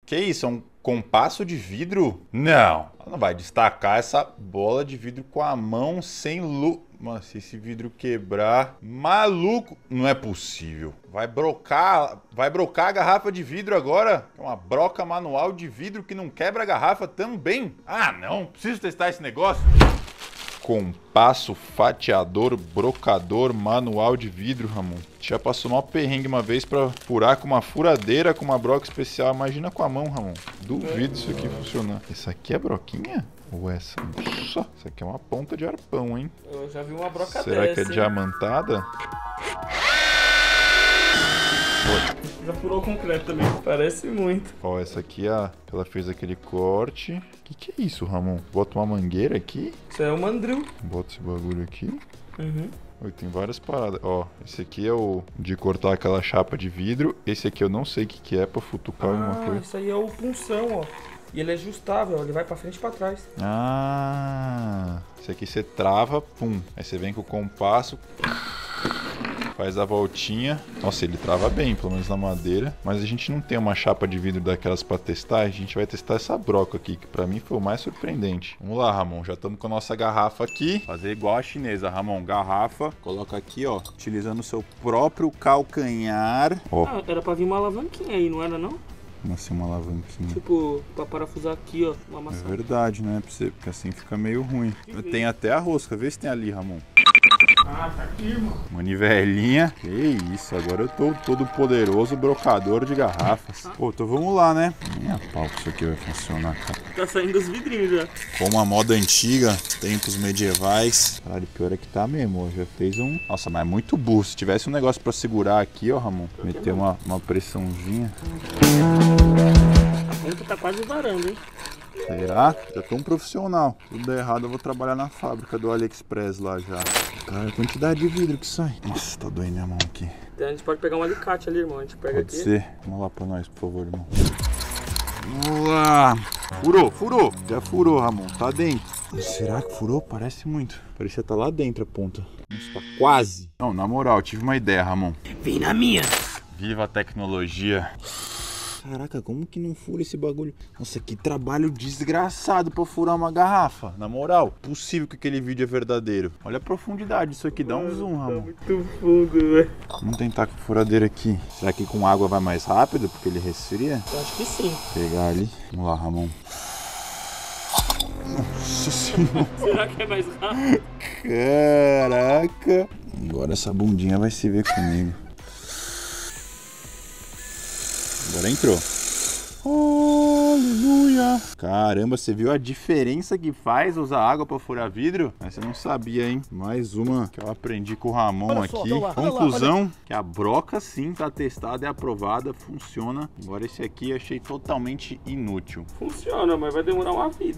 Que isso? É um compasso de vidro? Não. Ela não vai destacar essa bola de vidro com a mão sem luz. Mano, se esse vidro quebrar... Maluco! Não é possível. Vai brocar a garrafa de vidro agora? É uma broca manual de vidro que não quebra a garrafa também. Ah, não. Preciso testar esse negócio. Compasso, fatiador, brocador, manual de vidro, Ramon. Já passou mal perrengue uma vez pra furar com uma furadeira, com uma broca especial. Imagina com a mão, Ramon. Duvido isso aqui funcionar. Essa aqui é broquinha? Ou essa? Nossa, essa aqui é uma ponta de arpão, hein? Eu já vi uma broca Será dessa, que é hein? diamantada? Já furou concreto também. Parece muito. Ó, essa aqui, ela fez aquele corte. Que é isso, Ramon? Bota uma mangueira aqui. Isso é o mandril. Bota esse bagulho aqui. Uhum. Oi, tem várias paradas. Ó, esse aqui é o de cortar aquela chapa de vidro. Esse aqui eu não sei o que é pra futucar alguma coisa. Isso aí é o punção, ó. E ele é ajustável, ele vai pra frente e pra trás. Ah, esse aqui você trava, pum. Aí você vem com o compasso, faz a voltinha. Nossa, ele trava bem, pelo menos na madeira. Mas a gente não tem uma chapa de vidro daquelas pra testar. A gente vai testar essa broca aqui, que pra mim foi o mais surpreendente. Vamos lá, Ramon. Já estamos com a nossa garrafa aqui. Fazer igual a chinesa, Ramon. Garrafa. Coloca aqui, ó. Utilizando o seu próprio calcanhar. Ó. Ah, era pra vir uma alavanquinha aí, não era não? Como assim uma alavanquinha? Tipo, pra parafusar aqui, ó, uma É maçã. verdade, né? Porque assim fica meio ruim. Tem até a rosca. Vê se tem ali, Ramon. Ah, tá aqui, irmão. Manivelinha. Que isso, agora eu tô todo poderoso brocador de garrafas. Pô, então vamos lá, né? Nem a pau que isso aqui vai funcionar, cara. Tá saindo os vidrinhos já. Como a moda antiga, tempos medievais. Caralho, pior é que tá mesmo. Já fez um... Nossa, mas é muito burro. Se tivesse um negócio pra segurar aqui, ó, Ramon. Meter uma pressãozinha. A ponta tá quase varando, hein? Será? Já tô um profissional. Tudo der errado, eu vou trabalhar na fábrica do AliExpress lá já. Cara, a quantidade de vidro que sai. Nossa, tá doendo minha mão aqui. Então a gente pode pegar um alicate ali, irmão. A gente pega Pode aqui. ser. Vamos lá pra nós, por favor, irmão. Vamos lá. Furou. Já furou, Ramon. Tá dentro. Será que furou? Parece muito. Parecia tá lá dentro a ponta. Nossa, tá quase. Não, na moral, tive uma ideia, Ramon. Vem na minha. Viva a tecnologia. Caraca, como que não fura esse bagulho? Nossa, que trabalho desgraçado pra furar uma garrafa. Na moral, possível que aquele vídeo é verdadeiro. Olha a profundidade disso aqui, dá um zoom, Tá Ramon. muito fundo, velho. Vamos tentar com a furadeira aqui. Será que com água vai mais rápido, porque ele resfria? Eu acho que sim. Pegar ali. Vamos lá, Ramon. Nossa senhora. Será que é mais rápido? Caraca. Agora essa bundinha vai se ver comigo. Agora entrou. Aleluia. Caramba, você viu a diferença que faz usar água para furar vidro? Mas você não sabia, hein? Mais uma que eu aprendi com o Ramon Olha só, aqui. olha lá, Conclusão, que a broca sim tá testada, é aprovada, funciona. Agora esse aqui eu achei totalmente inútil. Funciona, mas vai demorar uma vida.